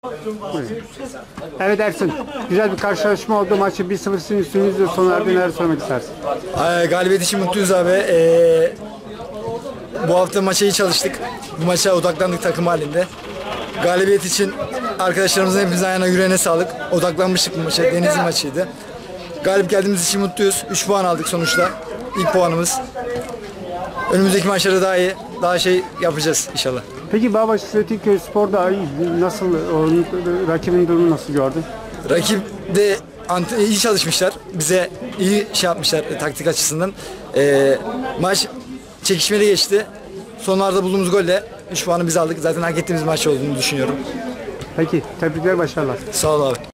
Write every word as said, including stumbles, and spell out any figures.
Evet Ersin, güzel bir karşılaşma oldu. Maçı bir sıfırın üstünüzde sona erdi. Neler söylemek istersin? Ay, galibiyet için mutluyuz abi. Ee, bu hafta maça iyi çalıştık. Bu maça odaklandık takım halinde. Galibiyet için arkadaşlarımızın hepimizin ayağına yüreğine sağlık. Odaklanmıştık bu maça. Denizli maçıydı. Galip geldiğimiz için mutluyuz. üç puan aldık sonuçta. İlk puanımız. Önümüzdeki maçlarda daha iyi, daha şey yapacağız inşallah. Peki Bağbaşı Zeytinköy Spor'da nasıl, onun, rakibin durumunu nasıl gördün? Rakip de iyi çalışmışlar. Bize iyi şey yapmışlar e, taktik açısından. E, maç çekişmeli geçti. Sonlarda bulduğumuz golle üç puanı biz aldık. Zaten hak ettiğimiz maç olduğunu düşünüyorum. Peki, tebrikler, başarılar. Sağ ol abi.